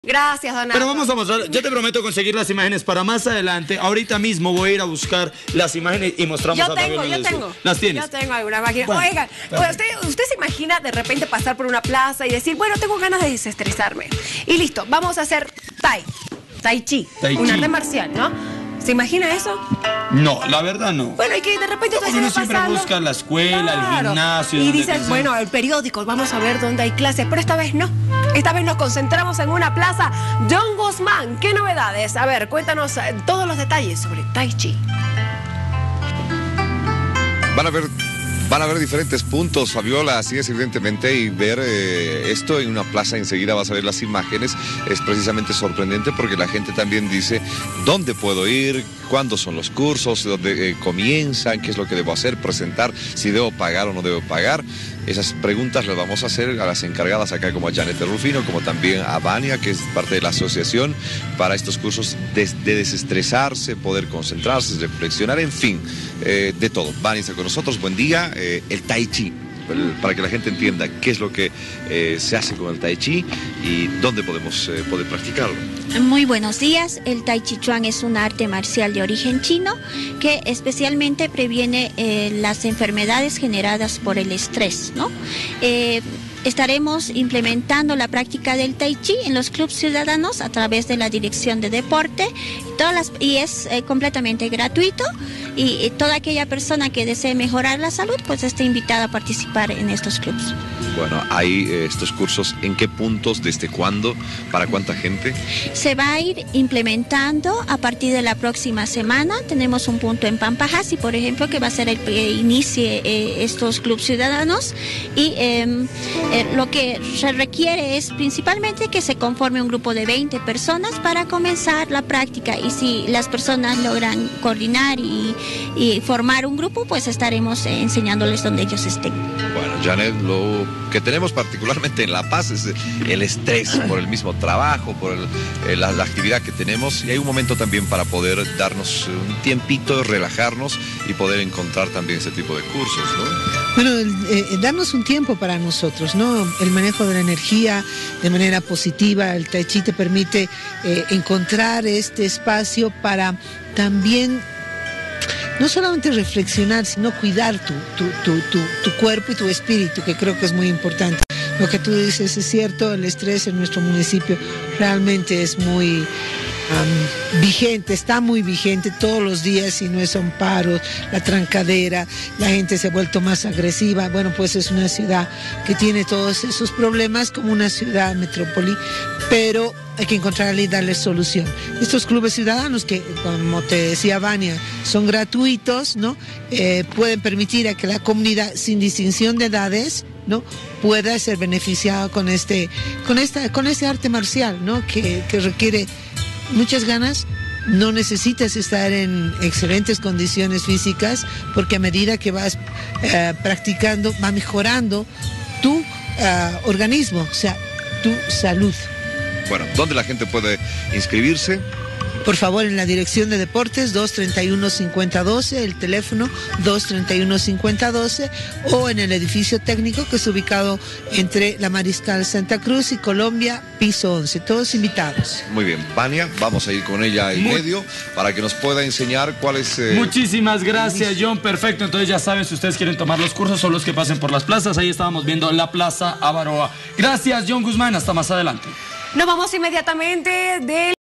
Gracias, Donato. Pero vamos a mostrar, yo te prometo conseguir las imágenes para más adelante. Ahorita mismo voy a ir a buscar las imágenes y mostramos Yo a tengo. ¿Las tienes? Yo tengo alguna máquina. Bueno, Oigan, pues usted se imagina de repente pasar por una plaza y decir, bueno, tengo ganas de desestresarme. Y listo, vamos a hacer Tai Chi, un arte marcial, ¿no? ¿Se imagina eso? No, la verdad no. Bueno, y que de repente tú uno siempre busca la escuela, el gimnasio. Y dices, bueno, el periódico, vamos a ver dónde hay clases. Pero esta vez no. Esta vez nos concentramos en una plaza. John Guzmán, ¿qué novedades? A ver, cuéntanos todos los detalles sobre Tai Chi. Van a haber diferentes puntos, Fabiola, así es, evidentemente, y ver esto en una plaza, enseguida vas a ver las imágenes, es precisamente sorprendente porque la gente también dice, ¿dónde puedo ir? ¿Cuándo son los cursos? ¿Dónde comienzan? ¿Qué es lo que debo hacer? ¿Presentar? ¿Si debo pagar o no debo pagar? Esas preguntas las vamos a hacer a las encargadas acá, como a Janet Rufino, como también a Vania, que es parte de la asociación, para estos cursos de desestresarse, poder concentrarse, reflexionar, en fin, de todo. Vania está con nosotros, buen día. El Tai Chi, para que la gente entienda qué es lo que se hace con el Tai Chi y dónde podemos poder practicarlo. Muy buenos días. El Tai Chi Chuan es un arte marcial de origen chino que especialmente previene las enfermedades generadas por el estrés, ¿no? Estaremos implementando la práctica del Tai Chi en los clubes ciudadanos a través de la Dirección de Deporte y es completamente gratuito y toda aquella persona que desee mejorar la salud pues está invitada a participar en estos clubes. Bueno, hay estos cursos, ¿en qué puntos, desde cuándo, para cuánta gente? Se va a ir implementando a partir de la próxima semana. Tenemos un punto en Pampajasi, por ejemplo, que va a ser el que inicie estos clubes ciudadanos y lo que se requiere es principalmente que se conforme un grupo de 20 personas para comenzar la práctica, y si las personas logran coordinar y formar un grupo, pues estaremos enseñándoles donde ellos estén. Bueno, Janet, lo que tenemos particularmente en La Paz es el estrés por el mismo trabajo, por la actividad que tenemos, y hay un momento también para poder darnos un tiempito, relajarnos y poder encontrar también ese tipo de cursos, ¿no? Bueno, darnos un tiempo para nosotros, ¿no? El manejo de la energía de manera positiva. El Tai Chi te permite encontrar este espacio para también no solamente reflexionar, sino cuidar tu cuerpo y tu espíritu, que creo que es muy importante. Lo que tú dices es cierto, el estrés en nuestro municipio realmente es muy vigente, está muy vigente todos los días, y no son paros, la trancadera, la gente se ha vuelto más agresiva. Bueno, pues es una ciudad que tiene todos esos problemas como una ciudad metrópoli, pero hay que encontrarle y darle solución. Estos clubes ciudadanos que, como te decía Vania, son gratuitos, ¿no? Pueden permitir a que la comunidad, sin distinción de edades, ¿no?, pueda ser beneficiada con este arte marcial, ¿no?, que requiere muchas ganas. No necesitas estar en excelentes condiciones físicas, porque a medida que vas practicando, va mejorando tu organismo, o sea, tu salud. Bueno, ¿dónde la gente puede inscribirse? Por favor, en la Dirección de Deportes, 231-5012, el teléfono 231-5012, o en el edificio técnico que es ubicado entre la Mariscal Santa Cruz y Colombia, piso 11. Todos invitados. Muy bien, Vania, vamos a ir con ella en medio para que nos pueda enseñar cuál es... Muchísimas gracias, John. Perfecto, entonces ya saben, si ustedes quieren tomar los cursos, son los que pasen por las plazas. Ahí estábamos viendo la Plaza Avaroa. Gracias, John Guzmán. Hasta más adelante. Nos vamos inmediatamente del